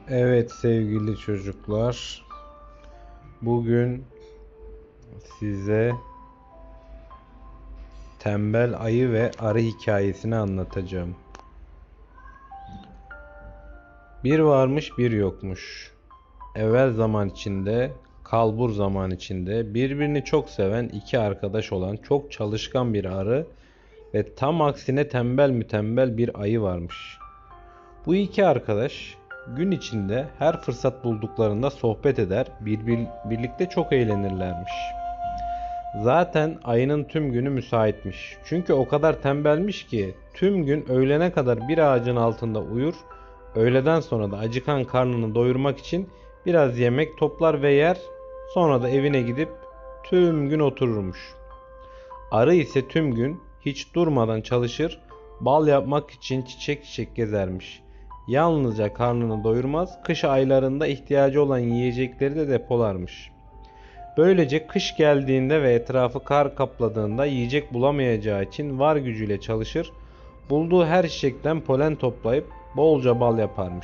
Evet sevgili çocuklar, bugün size tembel ayı ve arı hikayesini anlatacağım. Bir varmış bir yokmuş. Evvel zaman içinde, kalbur zaman içinde birbirini çok seven iki arkadaş olan çok çalışkan bir arı ve tam aksine tembel mütembel bir ayı varmış. Bu iki arkadaş gün içinde her fırsat bulduklarında sohbet eder, birlikte çok eğlenirlermiş. Zaten ayının tüm günü müsaitmiş. Çünkü o kadar tembelmiş ki tüm gün öğlene kadar bir ağacın altında uyur, öğleden sonra da acıkan karnını doyurmak için biraz yemek toplar ve yer, sonra da evine gidip tüm gün otururmuş. Arı ise tüm gün hiç durmadan çalışır, bal yapmak için çiçek çiçek gezermiş. Yalnızca karnını doyurmaz, kış aylarında ihtiyacı olan yiyecekleri de depolarmış. Böylece kış geldiğinde ve etrafı kar kapladığında yiyecek bulamayacağı için var gücüyle çalışır, bulduğu her çiçekten polen toplayıp bolca bal yaparmış.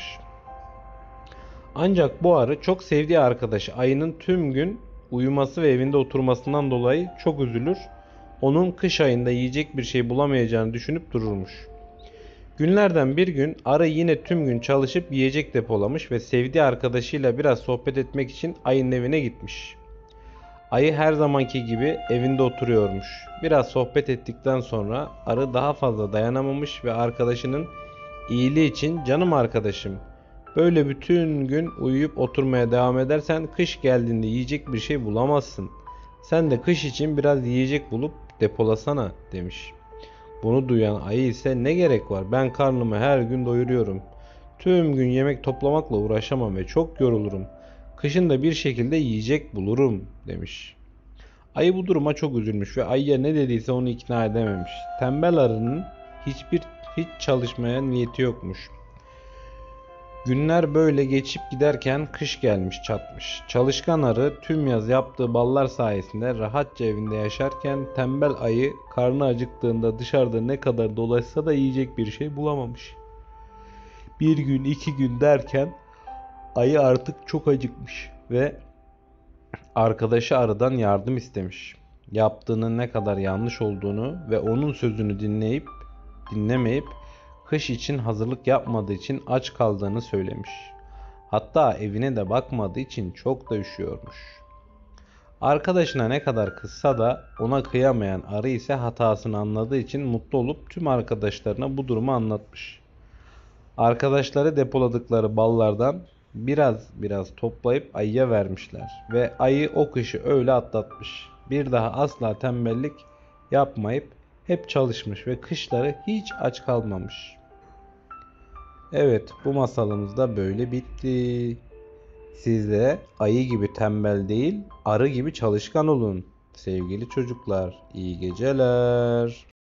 Ancak bu arı çok sevdiği arkadaşı ayının tüm gün uyuması ve evinde oturmasından dolayı çok üzülür. Onun kış ayında yiyecek bir şey bulamayacağını düşünüp dururmuş. Günlerden bir gün arı yine tüm gün çalışıp yiyecek depolamış ve sevdiği arkadaşıyla biraz sohbet etmek için ayının evine gitmiş. Ayı her zamanki gibi evinde oturuyormuş. Biraz sohbet ettikten sonra arı daha fazla dayanamamış ve arkadaşının iyiliği için "Canım arkadaşım, böyle bütün gün uyuyup oturmaya devam edersen kış geldiğinde yiyecek bir şey bulamazsın. Sen de kış için biraz yiyecek bulup depolasana," demiş. Bunu duyan ayı ise "Ne gerek var? Ben karnımı her gün doyuruyorum. Tüm gün yemek toplamakla uğraşamam ve çok yorulurum. Kışın da bir şekilde yiyecek bulurum," demiş. Ayı bu duruma çok üzülmüş ve ayıya ne dediyse onu ikna edememiş. Tembel arının hiç çalışmaya niyeti yokmuş. Günler böyle geçip giderken kış gelmiş çatmış. Çalışkan arı tüm yaz yaptığı ballar sayesinde rahatça evinde yaşarken tembel ayı karnı acıktığında dışarıda ne kadar dolaşsa da yiyecek bir şey bulamamış. Bir gün iki gün derken ayı artık çok acıkmış ve arkadaşı arıdan yardım istemiş. Yaptığının ne kadar yanlış olduğunu ve onun sözünü dinlemeyip kış için hazırlık yapmadığı için aç kaldığını söylemiş. Hatta evine de bakmadığı için çok da üşüyormuş. Arkadaşına ne kadar kızsa da ona kıyamayan arı ise hatasını anladığı için mutlu olup tüm arkadaşlarına bu durumu anlatmış. Arkadaşları depoladıkları ballardan biraz toplayıp ayıya vermişler ve ayı o kışı öyle atlatmış. Bir daha asla tembellik yapmayıp hep çalışmış ve kışları hiç aç kalmamış. Evet, bu masalımız da böyle bitti. Siz de ayı gibi tembel değil, arı gibi çalışkan olun. Sevgili çocuklar, iyi geceler.